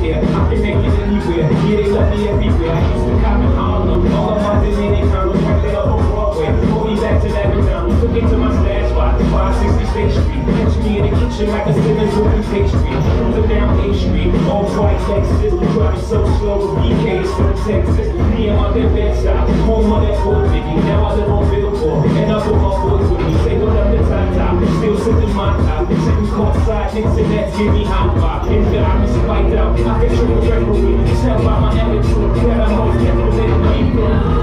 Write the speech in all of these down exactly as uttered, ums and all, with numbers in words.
yeah, I can make it anywhere. Yeah, they love me everywhere. I used to cop in Harlem. All of my Dominicanos right there on Broadway. Pull me back to that McDonald's. Took it to my stash spot, five sixty State Street. Catch me in the kitchen like a Simmons with a pastry. Cruising down A Street, all white Lexus. Driving so slow with B Ks from Texas. Me and my good bed shop, home of that boy Vicky. Now I live on Billboard, and I put my boys with me. Say what up the top top, still sitting my top. Sitting courtside, Knicks and Nets give me hot vibe. If I'm spiked out, I can trick a trick with me. Tell by my attitude that I'm always kept a little deeper.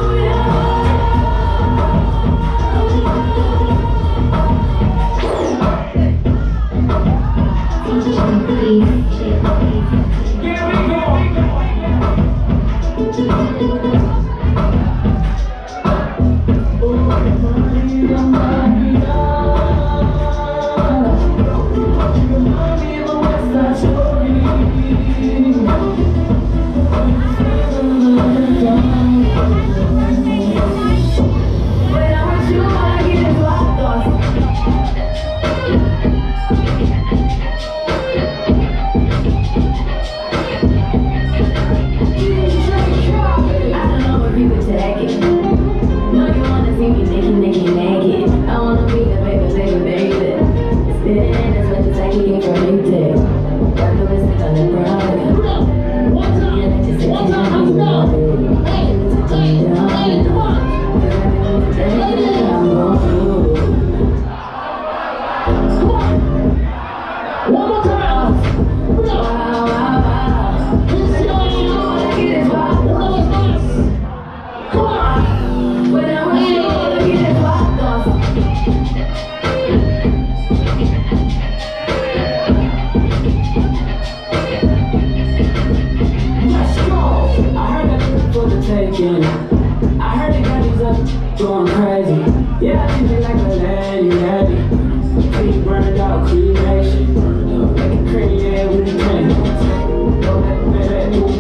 I heard the guys up going crazy. Yeah, I think they like a lady, lady. Pretty burned out, cremation. Like a crazy head with a tank. Don't let the better move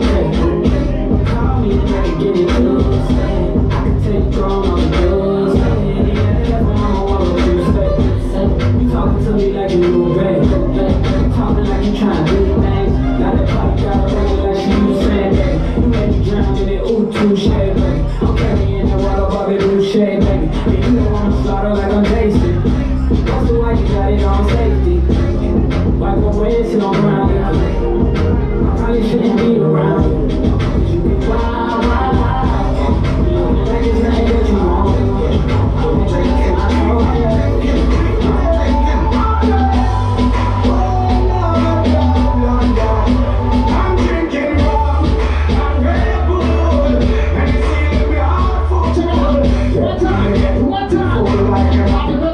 crazy. Call me and I can get it loose. I can take throne on the bills. Yeah, that's my mama want to respect. You talking to me like a new baby. Talking like you trying to do things. Got that pop, got a ring like she was saying, baby. You made me drown in it, ooh, touche, baby. I'm carrying the water, Bobby Boucher, baby. And you don't want to slaughter like I'm tasty. That's why you got it on safety. Like my waist and I'm around it. I probably shouldn't be around you. Cause you be wild, wild, wild. You know, like it's not that you want. Like it's not One time, one time,